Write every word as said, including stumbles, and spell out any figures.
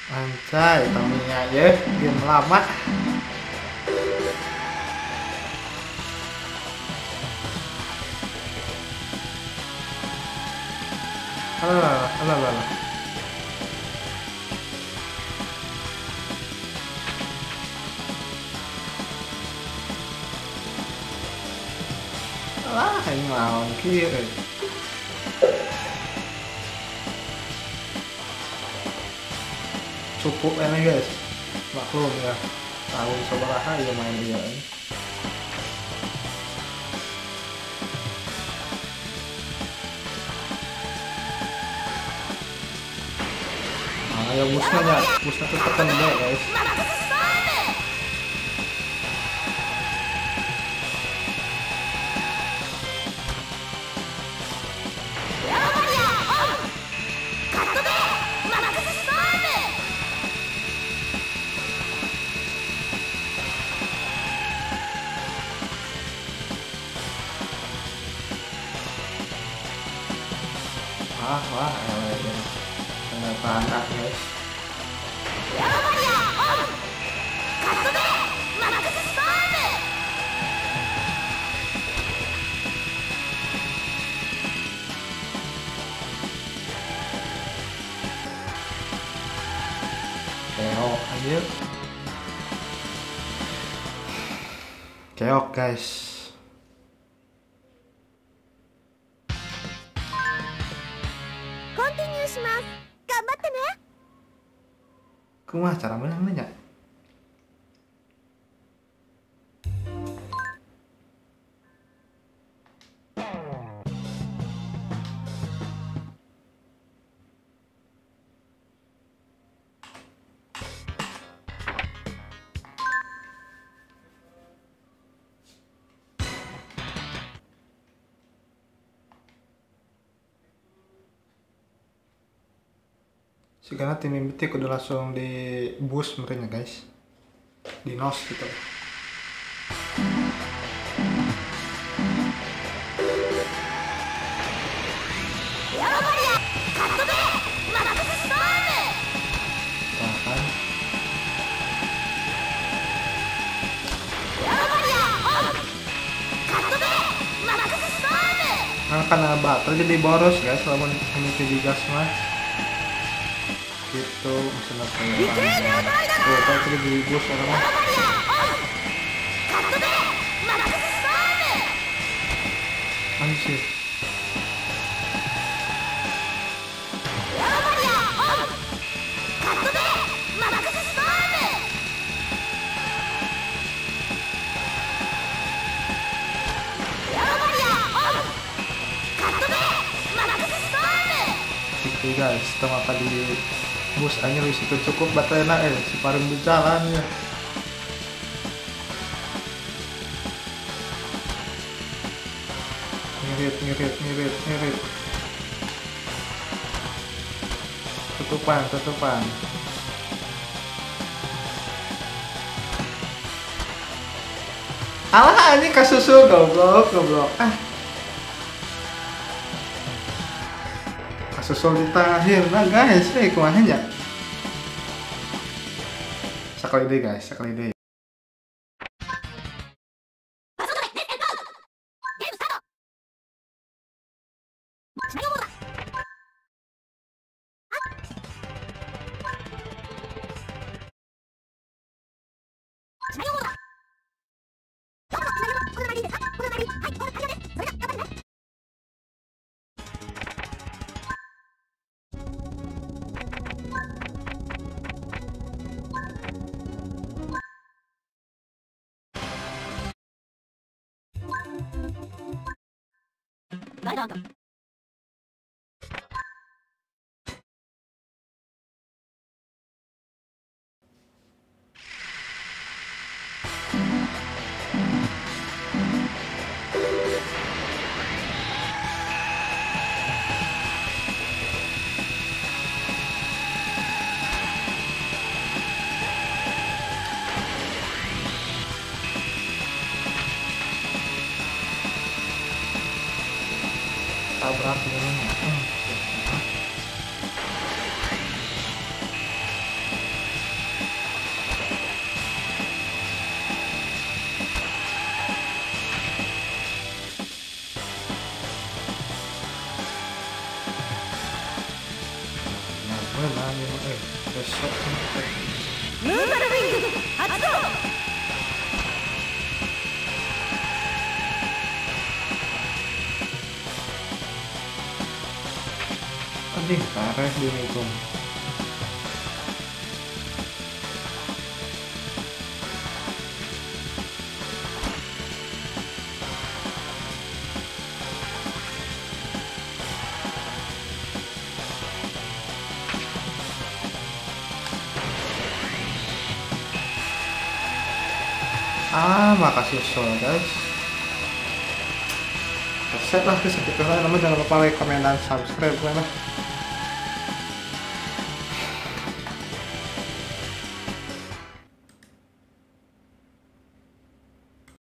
Anjay, Tamiya ya, game lama. Alah, alah, alah. Alah, ini lawan kiri. Cukup enak guys, maklum ya, tahun sabaraha ya main dia ini. Nah ya musnya ya, musnya tuh tekan deh guys. Wah, wah, ya, ya. Panas guys. Keok anjir. Keok guys. Kumaha cara menangnya? Sekarang tim Imbetik udah langsung di bus mereka guys, di nos gitu. Bahkan nah, karena baterai jadi boros guys, lamun ini tujuh gas mah gitu, misalnya kayak tuh kayak tadi di bus orang anjir. Gitu guys, setelah tadi bus aja di situ cukup baterainya eh si paling berjalan ya. Ngirit ngirit ngirit ngirit. Tutupan tutupan. Alah ini kasusul goblok goblok ah. Kasusul di terakhir nah guys, eh kumaha ya? Sekali deh guys, sekali deh. Mulai nanya eh besok anjing parah di Megong. Ah, makasih so guys. Set lah ke segitu lah, jangan lupa like, komen, dan subscribe lah.